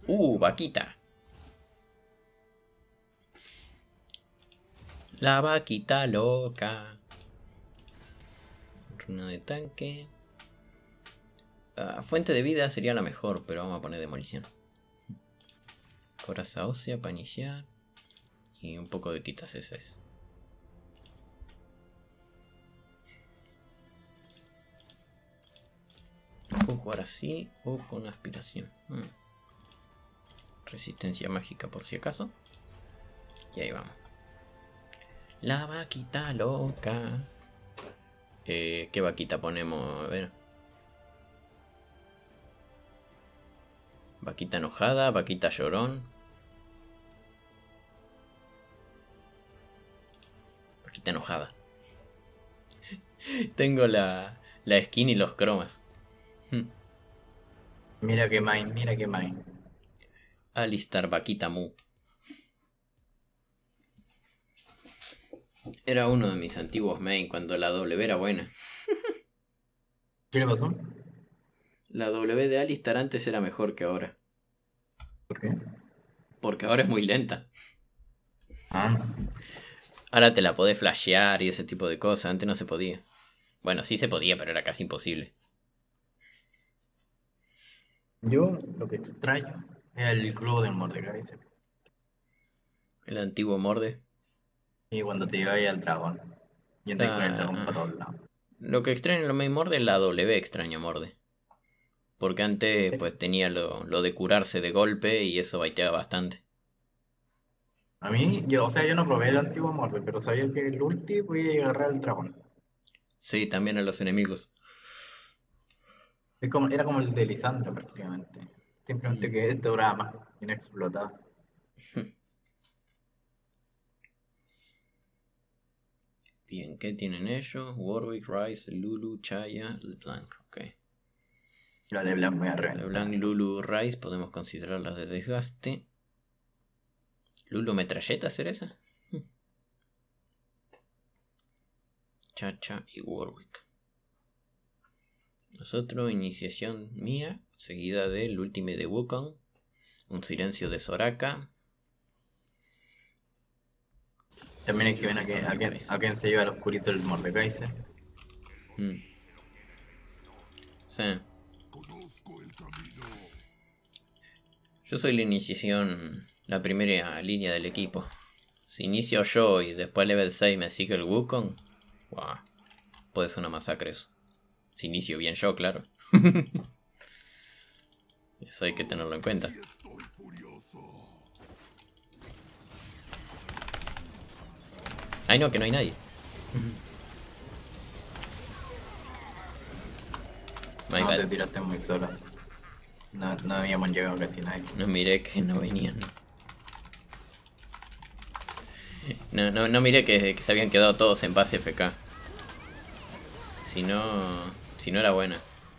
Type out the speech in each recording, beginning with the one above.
Vaquita. La vaquita loca. Runa de tanque. Fuente de vida sería la mejor, pero vamos a poner demolición. Coraza ósea para iniciar. Y un poco de quitas SS. Puedo jugar así o con aspiración. Resistencia mágica por si acaso. Y ahí vamos. La vaquita loca. ¿Qué vaquita ponemos? A ver. Vaquita enojada, vaquita llorón. Vaquita enojada. Tengo la skin y los cromas. Mira que main, mira que main. Alistar vaquita mu. Era uno de mis antiguos main cuando la W era buena. ¿Qué le pasó? La W de Alistar antes era mejor que ahora. ¿Por qué? Porque ahora es muy lenta. Ah, Ahora te la podés flashear y ese tipo de cosas. Antes no se podía. Bueno, sí se podía, pero era casi imposible. yo lo que extraño es el globo del Mordekaiser. El antiguo Morde. Y cuando te llevas al dragón. Y andáis con el dragón para todos lados. Lo que extraño en lo main Morde es la W extraño Morde. Porque antes pues tenía lo de curarse de golpe y eso baiteaba bastante. A mí, yo, o sea, yo no probé el antiguo Morde, pero sabía que el ulti podía agarrar al dragón. Sí, también a los enemigos. Era como el de Lisandra prácticamente. Simplemente que este duraba más, inexplotado. Bien, ¿qué tienen ellos? Warwick, Rice, Lulu, Chaya, LeBlanc. Ok. La LeBlanc voy a reventar. LeBlanc, Lulu, Rice podemos considerarlas de desgaste. Lulu metralleta, ¿será esa? Chacha y Warwick. Nosotros, iniciación mía, seguida del Ultimate de Wukong. Un silencio de Soraka. También hay que ver a quién se lleva el oscurito el Mordekaiser. Sí. Yo soy la iniciación, la primera línea del equipo. Si inicio yo y después level 6 me sigue el Wukong, wow, puede ser una masacre eso. Si inicio bien yo, claro. Eso hay que tenerlo en cuenta. Ay no, que no hay nadie. No, te tiraste muy solo. No habíamos llegado casi nadie. No miré que no venían. No miré que se habían quedado todos en base FK. Si no era buena.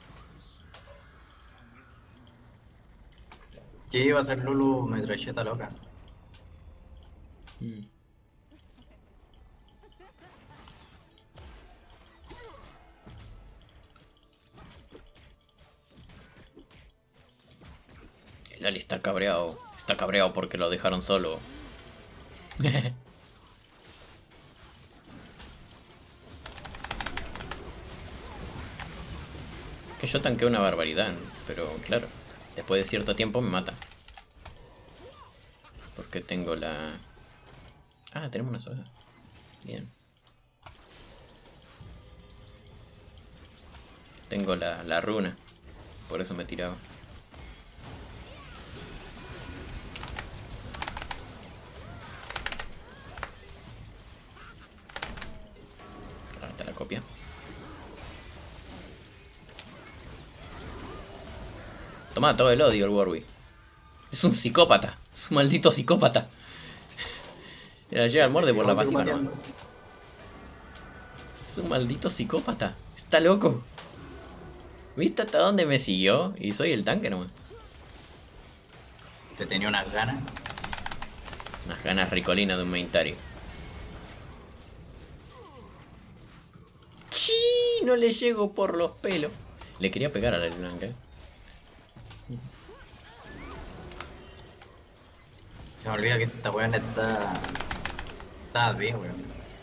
¿Qué iba a ser Lulu metralleta loca? El Ali está cabreado. Está cabreado porque lo dejaron solo. Que yo tanqueo una barbaridad, pero claro, después de cierto tiempo me mata. Porque tengo la... Ah, tenemos una sola. Bien. Tengo la runa. Por eso me tiraba. Ahora está la copia. Toma todo el odio el Warwick. Es un psicópata. Es un maldito psicópata. Era llega al Morde por la pasiva, ¿no? Es un maldito psicópata. Está loco. ¿Viste hasta dónde me siguió? Y soy el tanque nomás. Te tenía unas ganas. Unas ganas ricolinas de un maintario. ¡Chi! No le llego por los pelos. Le quería pegar a la blanca. Se me olvida que esta weón está bien, weón.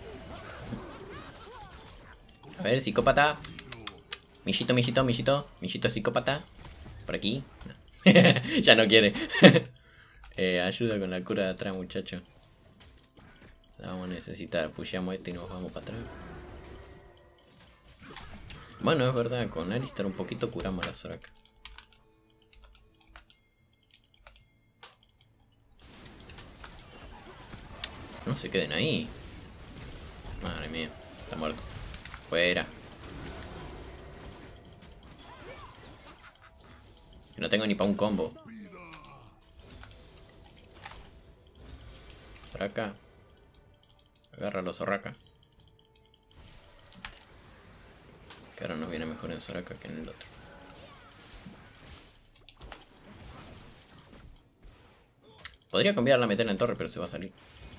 A ver, psicópata. Millito, millito, millito. Millito psicópata. Por aquí. No. Ya no quiere. Ayuda con la cura de atrás, muchacho. La vamos a necesitar. Pusheamos este y nos vamos para atrás. Bueno, es verdad, con Alistar un poquito curamos a la Soraka. No se queden ahí. Madre mía, está muerto. Fuera. No tengo ni para un combo. Soraka. Agárralo, Soraka. Que ahora nos viene mejor en Soraka que en el otro. Podría cambiarla, meterla en torre, pero se va a salir.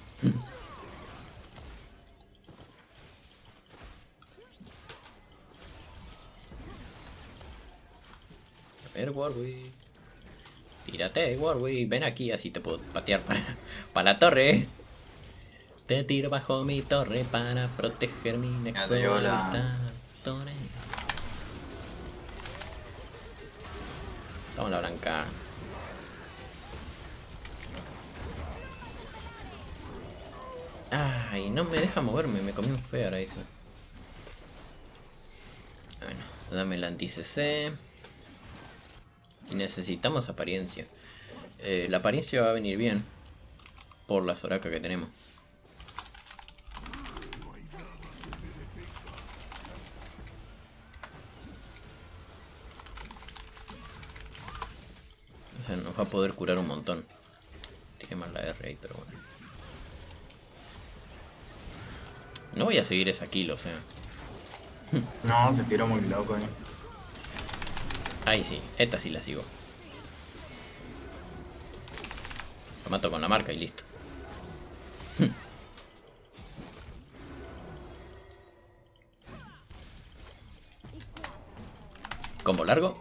A ver, Warwick. Tírate, Warwick. Ven aquí, así te puedo patear para la torre. Te tiro bajo mi torre para proteger mi nexo de esta torre. Toma la blanca. Ay, no me deja moverme, me comí un fear ahí. Bueno, dame el anti-CC. Y necesitamos apariencia. La apariencia va a venir bien. Por la Soraka que tenemos. O sea, nos va a poder curar un montón. Tiene más la R ahí, pero bueno. No voy a seguir esa kill, o sea. No, se tiró muy loco, Ahí sí, esta sí la sigo. Lo mato con la marca y listo. Combo largo.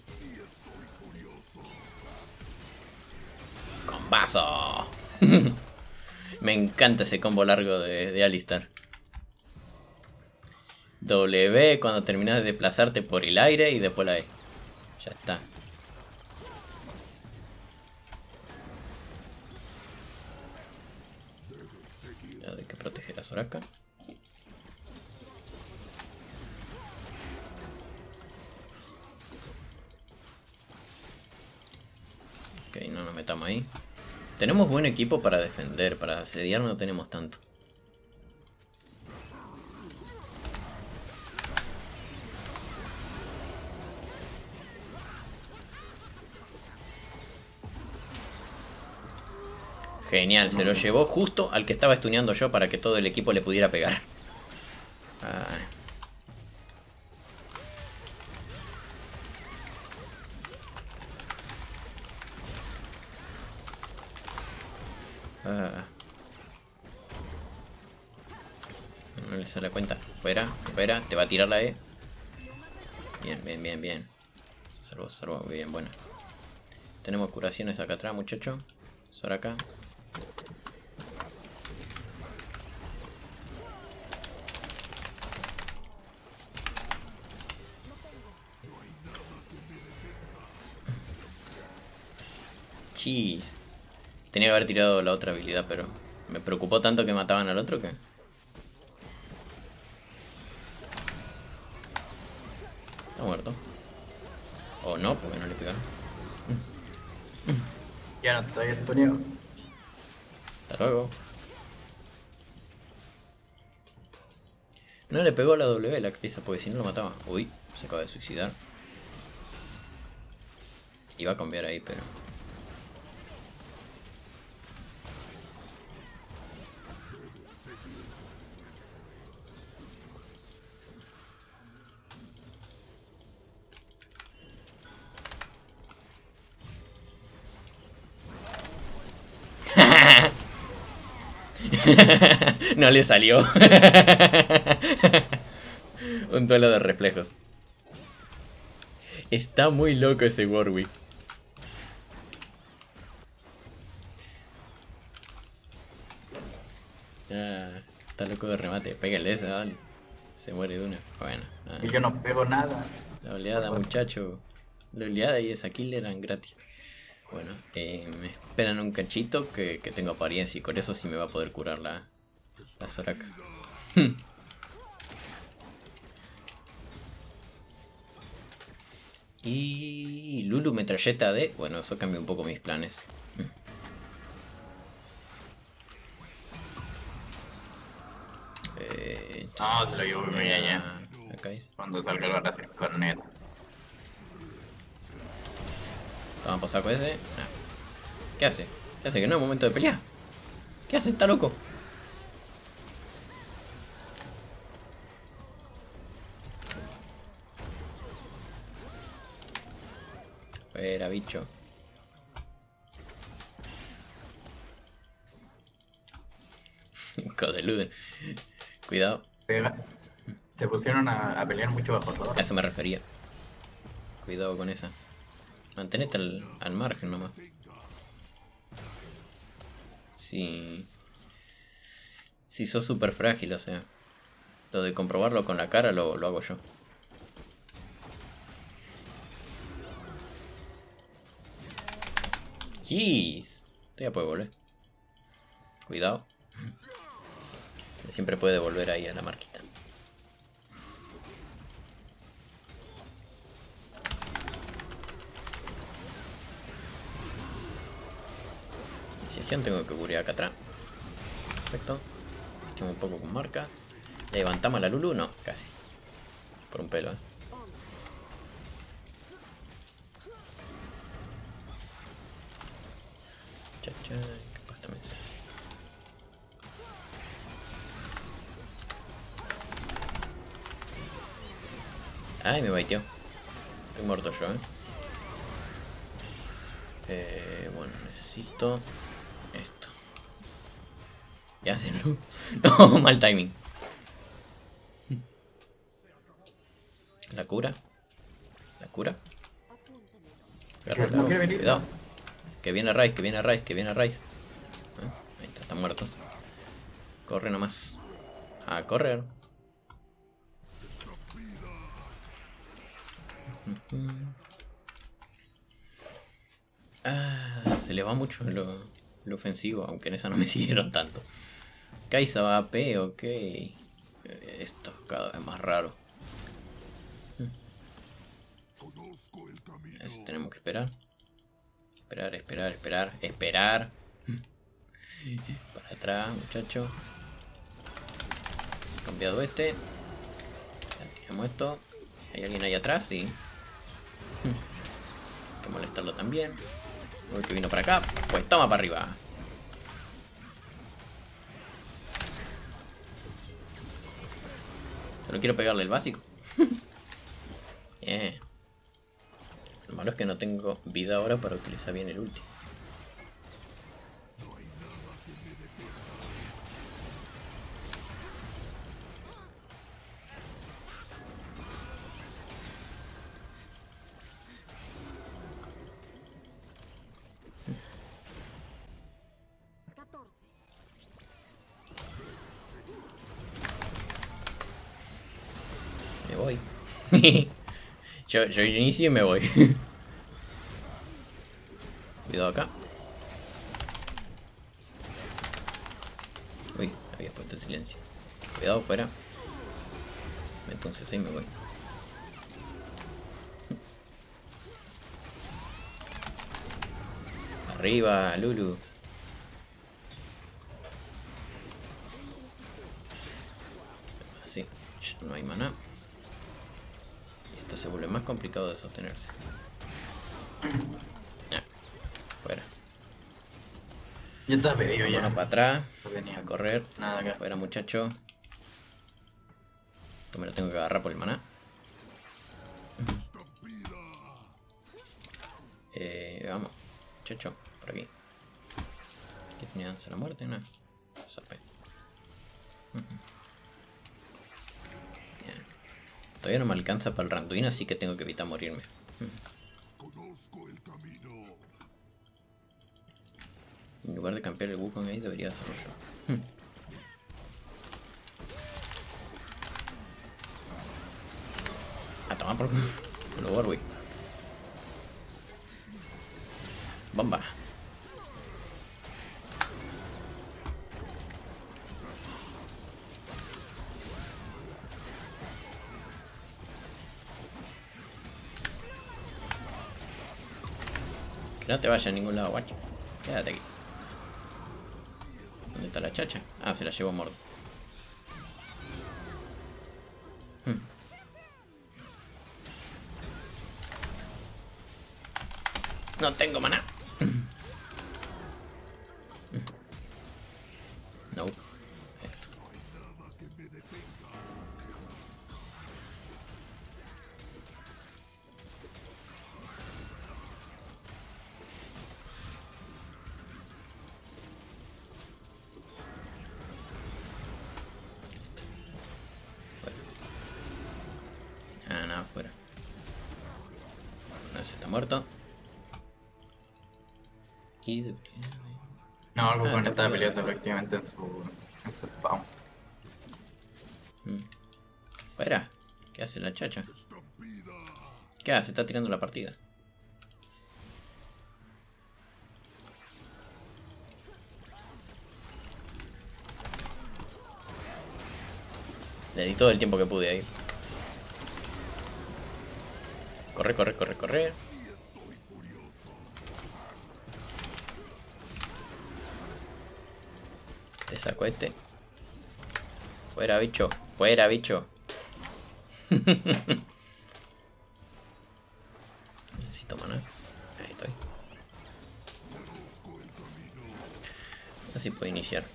¡Combazo! Me encanta ese combo largo de Alistar. W cuando terminas de desplazarte por el aire y después la E. Ya está. Hay que proteger a Soraka. Ok, no nos metamos ahí. Tenemos buen equipo para defender, para asediar no tenemos tanto. Genial, se lo llevó justo al que estaba stuneando yo para que todo el equipo le pudiera pegar. Ah. Ah. No le sale cuenta. Fuera, fuera, te va a tirar la E. Bien, bien, bien, bien. Salvo, salvo, bien, buena. Tenemos curaciones acá atrás, muchacho. Soraka. Chis. Tenía que haber tirado la otra habilidad, pero me preocupó tanto que mataban al otro que... Está muerto. O no, porque no le pegaron. Ya no estoy estuneado. Hasta luego. No le pegó la W la pieza, porque si no lo mataba. Uy, se acaba de suicidar. Iba a cambiar ahí, pero... No le salió. Un duelo de reflejos. Está muy loco ese Warwick. Ah, está loco de remate. Pégale esa, dale. Se muere de una. Bueno. Y yo no pego nada. La oleada, muchacho. La oleada y esa kill eran gratis. Bueno, me esperan un cachito que tengo apariencia y con eso sí me va a poder curar la Soraka. Y Lulu metralleta de... Bueno, eso cambia un poco mis planes. No, se lo llevo muy allá. Acá es. Cuando salga el Brasil Cornet. Toma por saco ese. Nah. ¿Qué hace? ¿Qué hace? Que no es momento de pelear. ¿Qué hace? Está loco. Fuera, bicho. Hijo de Luden. Cuidado. Se pusieron a pelear mucho bajo todo. A eso me refería. Cuidado con esa. Mantenete al margen nomás. Sí. Si sos súper frágil, o sea. Lo de comprobarlo con la cara lo hago yo. Jeez. Ya puede volver. Cuidado. Siempre puede volver ahí a la marquita. Iniciación tengo que cubrir acá atrás. Perfecto. Echamos un poco con marca. ¿Levantamos a la Lulu? No, casi. Por un pelo, Chacha, capaz también se hace. Ay, me baiteó. Estoy muerto yo, bueno, necesito esto. Ya se no. No, mal timing. ¿La cura? ¿La cura? No quiere venir. Cuidado. Que viene Rice, que viene Rice, que viene Rice. Ahí está, están muertos. Corre nomás. A correr. Se le va mucho lo ofensivo, aunque en esa no me siguieron tanto. Kaisa va a AP, ok. Esto es cada vez más raro. Eso tenemos que esperar. Esperar. Para atrás, muchacho. Cambiado este. Ya tiramos esto. ¿Hay alguien ahí atrás? Sí. Hay que molestarlo también. Uy, que vino para acá. Pues toma para arriba. Solo quiero pegarle el básico. Bien. Lo malo es que no tengo vida ahora para utilizar bien el ulti. Me voy. yo inicio y me voy. Cuidado acá. Uy, había puesto el silencio. Cuidado fuera. Entonces ahí me voy. Arriba, Lulu. Así, no hay maná. Y esto se vuelve más complicado de sostenerse. Fuera. Yo estaba pedido ya. Uno para atrás. Venía. A correr. Nada acá. Fuera, muchacho. Esto me lo tengo que agarrar por el maná. Vamos, muchacho, por aquí. ¿Qué tenía danza a la muerte? No. Zapé. Bien. Todavía no me alcanza para el Randuin, así que tengo que evitar morirme. Conozco el camino. En lugar de campear el Wukong ahí, debería hacerlo yo. Toma por lo Warwick. Bomba. Que no te vayas a ningún lado, guacho. Quédate aquí. ¿Dónde está la chacha? Ah, se la llevó Mord. No tengo maná. No. Esto. Ah, nada, fuera. No, se está muerto. Y... No, algo con está estaba peleado. peleando prácticamente en su spawn. Fuera. ¿Qué hace la chacha? ¿Qué hace? Está tirando la partida. Le di todo el tiempo que pude ahí. Corre, corre, corre, corre. Te saco este. Fuera, bicho. Fuera, bicho. Necesito maná. Ahí estoy. Así puedo iniciar.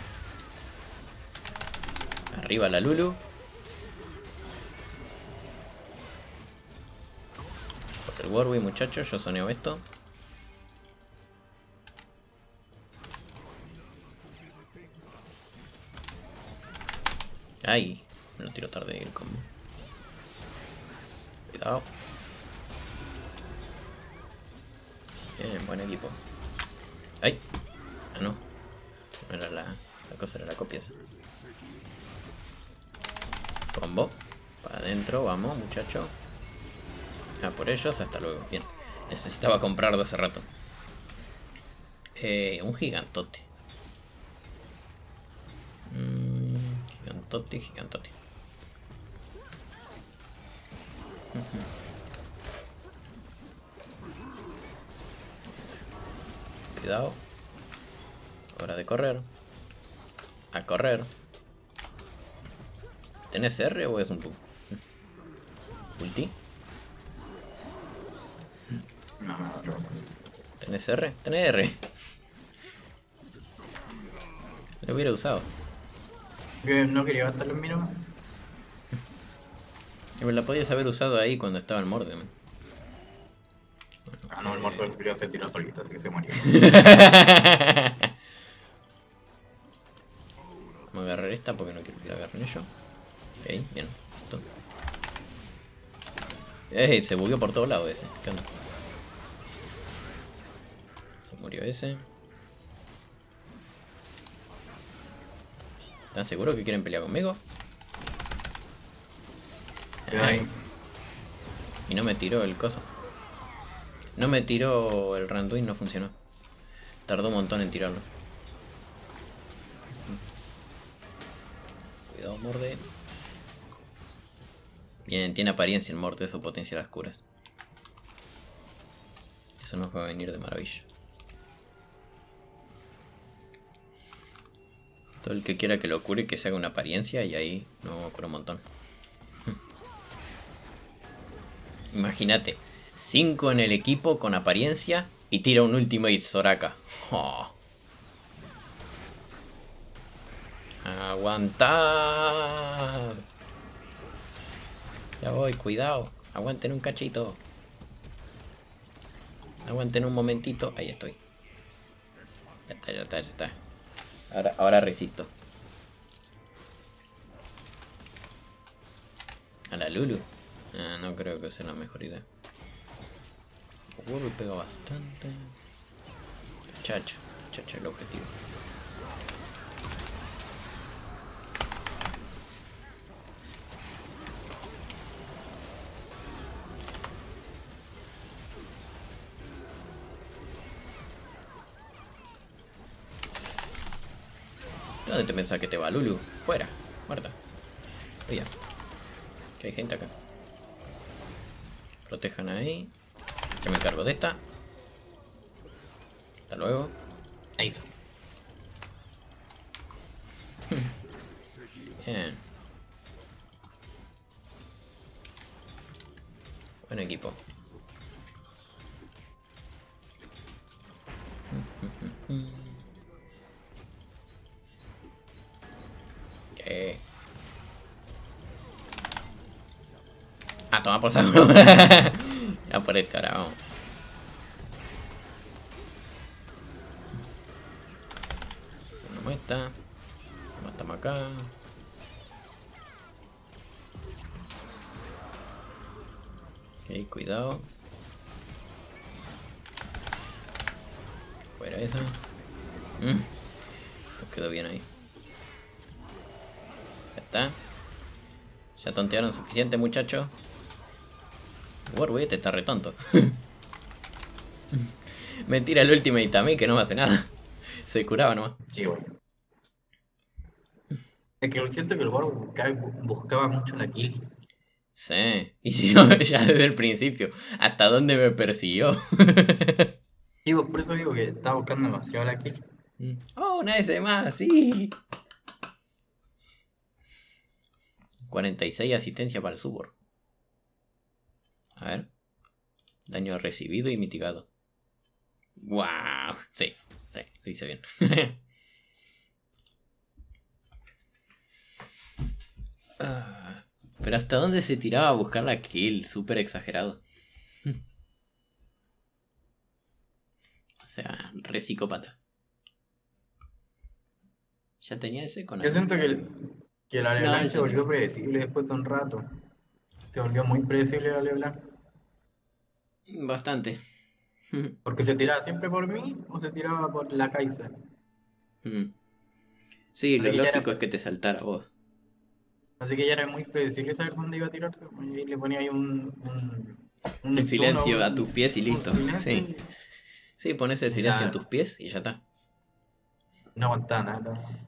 Arriba la Lulu. Por el Warwick, muchachos. Yo soneo esto. Ay, me lo tiro tarde el combo. Cuidado. Bien, buen equipo. ¡Ay! Ah, no. No era la cosa, era la copia esa. Combo. Para adentro, vamos, muchacho. Ah, por ellos, hasta luego. Bien. Necesitaba comprar de hace rato. Un gigantote. Gigantote, gigantote. Cuidado. Hora de correr. A correr. ¿Tenés R o es un bug? ¿Ulti? No, ¿Tenés R? ¿Tenés R? Lo hubiera usado. no quería gastar los mínimos. Y me la podías haber usado ahí cuando estaba el Morde. Ah, no, el muerto del frío se tiró solito, así que se murió. Vamos a agarrar esta porque no quiero que la agarren ellos. Ok, bien. Listo. ¡Ey! Se bugueó por todos lados ese. ¿Qué onda? Se murió ese. ¿Están seguros que quieren pelear conmigo? Ay. Y no me tiró el coso. No me tiró el Randuin, no funcionó. Tardó un montón en tirarlo. Cuidado, Morde. Bien, tiene apariencia el Morde, eso potencia las curas. Eso nos va a venir de maravilla. Todo el que quiera que lo cure, que se haga una apariencia y ahí no cura un montón. Imagínate, 5 en el equipo con apariencia y tira un ultimate Soraka. Oh. Aguantad. Ya voy, cuidado. Aguanten un cachito. Aguanten un momentito. Ahí estoy. Ya está, ya está, ya está. Ahora resisto. A la Lulu. No creo que sea la mejor idea. Me pega bastante. Chacha, chacha el objetivo. ¿Dónde te pensás que te va, Lulu? Fuera, muerta. Oye, que hay gente acá. Protejan ahí. Yo me encargo de esta. Hasta luego. Ahí. Bien. Buen equipo. ¿Qué? Ah, toma por saco. Ya por este ahora, vamos. Una muestra. Matamos acá. Ok, cuidado. Fuera esa. Nos quedó bien ahí. Ya está. Ya tontearon suficiente, muchachos. Warwick está re tonto. Mentira, el ultimate también que no me hace nada. Se curaba nomás. Sí, güey. Es que siento que el Warwick buscaba mucho la kill. Sí. Y si no, ya desde el principio. ¿Hasta dónde me persiguió? Sí, pues, por eso digo que estaba buscando demasiado la kill. Oh, una S más, sí. 46 asistencia para el Subor. A ver. Daño recibido y mitigado. ¡Wow! Sí, sí, lo hice bien. Pero ¿hasta dónde se tiraba a buscar la kill? Súper exagerado. O sea, re psicópata. Ya tenía ese con Yo siento que la LeBlanc No, se volvió predecible después de un rato. Se volvió muy predecible la LeBlanc. Bastante. Porque se tiraba siempre por mí o se tiraba por la Kai'Sa. Sí, lo Así que ya lógico era, es que te saltara vos. así que ya era muy predecible saber dónde iba a tirarse. Y le ponía ahí un Un stun o silencio a tus pies y listo. un silencio Sí. Sí, pones el y silencio en ya tus pies y ya está. no aguantaba nada.